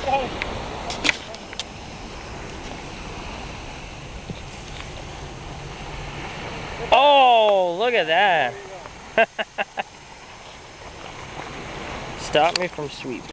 Oh, look at that. Stop me from sweep.